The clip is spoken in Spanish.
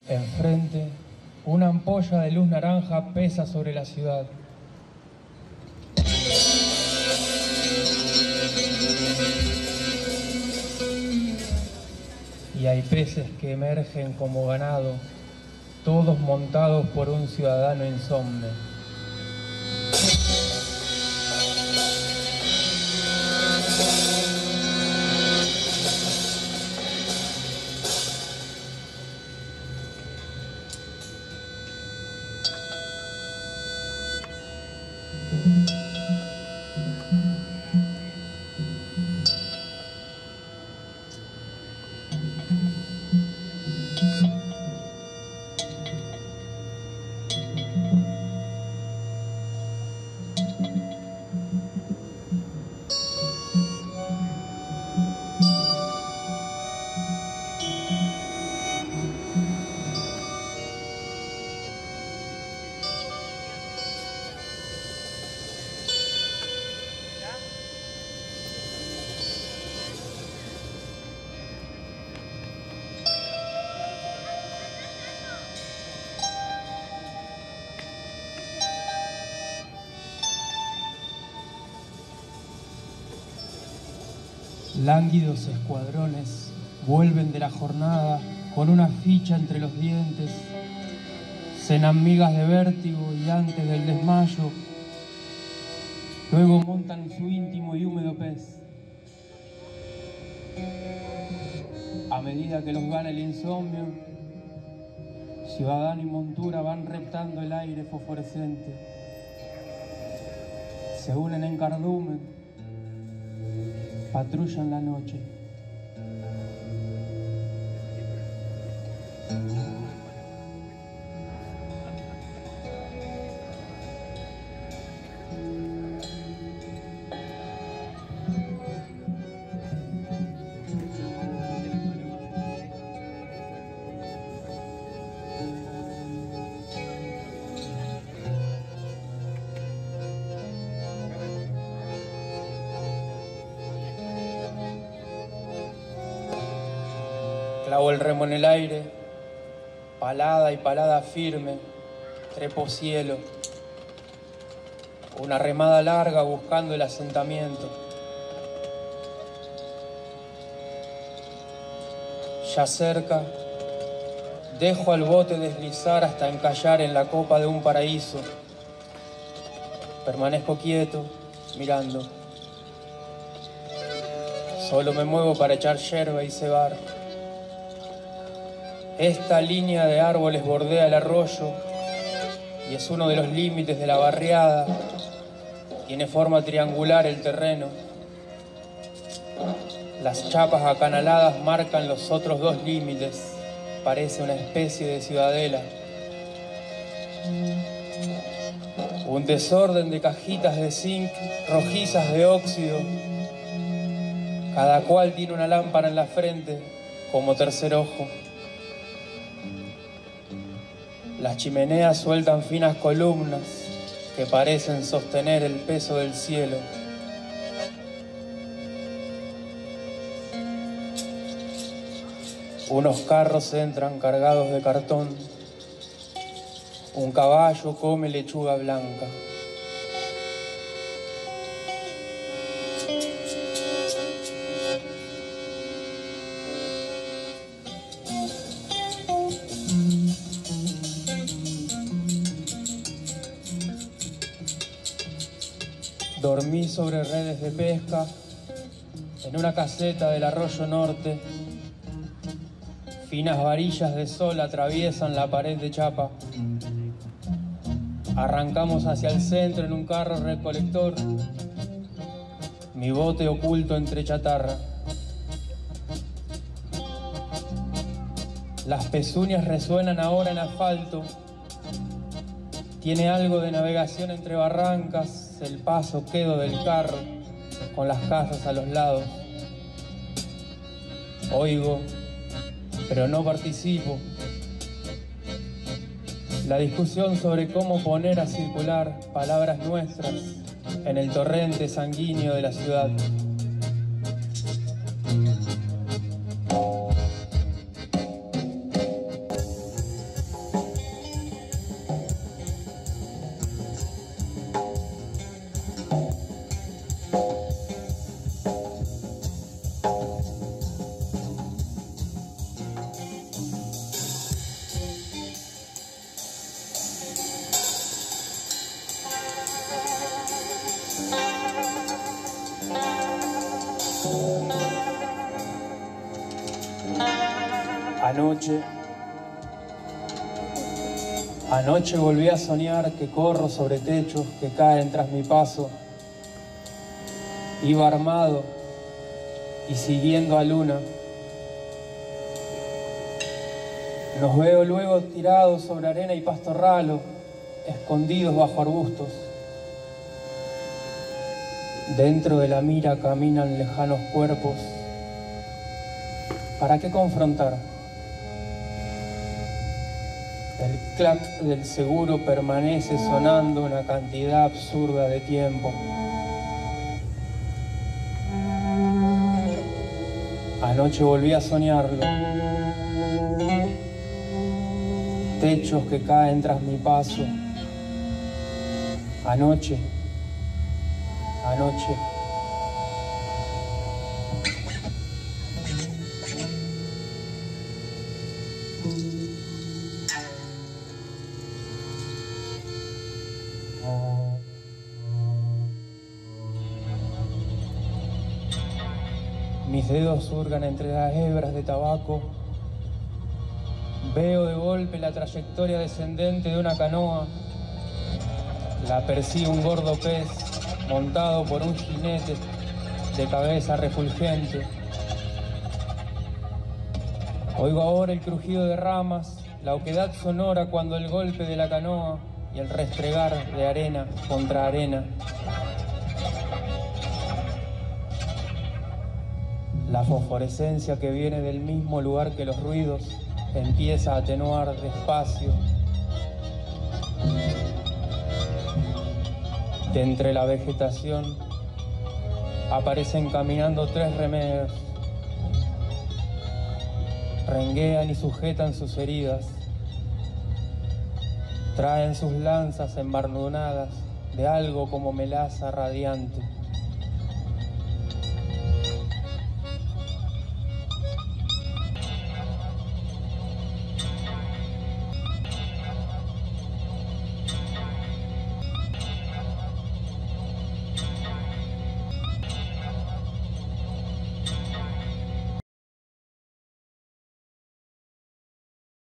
Enfrente, una ampolla de luz naranja pesa sobre la ciudad. Y hay peces que emergen como ganado, todos montados por un ciudadano insomne. Lánguidos escuadrones vuelven de la jornada con una ficha entre los dientes, cenan migas de vértigo y antes del desmayo, luego montan su íntimo y húmedo pez. A medida que los gana el insomnio, ciudadano y montura van reptando el aire fosforescente. Se unen en cardumen, patrullan la noche. Clavo el remo en el aire, palada y palada firme, trepo cielo. Una remada larga buscando el asentamiento. Ya cerca, dejo al bote deslizar hasta encallar en la copa de un paraíso. Permanezco quieto, mirando. Solo me muevo para echar yerba y cebar. Esta línea de árboles bordea el arroyo y es uno de los límites de la barriada. Tiene forma triangular el terreno. Las chapas acanaladas marcan los otros dos límites. Parece una especie de ciudadela. Un desorden de cajitas de zinc rojizas de óxido. Cada cual tiene una lámpara en la frente como tercer ojo. Las chimeneas sueltan finas columnas que parecen sostener el peso del cielo. Unos carros entran cargados de cartón. Un caballo come lechuga blanca. Dormí sobre redes de pesca en una caseta del arroyo norte. Finas varillas de sol atraviesan la pared de chapa. Arrancamos hacia el centro en un carro recolector. Mi bote oculto entre chatarra. Las pezuñas resuenan ahora en asfalto. Tiene algo de navegación entre barrancas, el paso quedo del carro, con las casas a los lados. Oigo, pero no participo. La discusión sobre cómo poner a circular palabras nuestras en el torrente sanguíneo de la ciudad. Anoche volví a soñar que corro sobre techos que caen tras mi paso. Iba armado y siguiendo a Luna. Nos veo luego tirados sobre arena y pasto ralo, escondidos bajo arbustos. Dentro de la mira caminan lejanos cuerpos. ¿Para qué confrontar? El clac del seguro permanece sonando una cantidad absurda de tiempo. Anoche volví a soñarlo. Techos que caen tras mi paso. Anoche. Mis dedos hurgan entre las hebras de tabaco. Veo de golpe la trayectoria descendente de una canoa. La persigue un gordo pez montado por un jinete de cabeza refulgente. Oigo ahora el crujido de ramas, la oquedad sonora cuando el golpe de la canoa y el restregar de arena contra arena. La fosforescencia que viene del mismo lugar que los ruidos empieza a atenuar despacio. De entre la vegetación aparecen caminando 3 remeros. Renguean y sujetan sus heridas. Traen sus lanzas embarnudadas de algo como melaza radiante.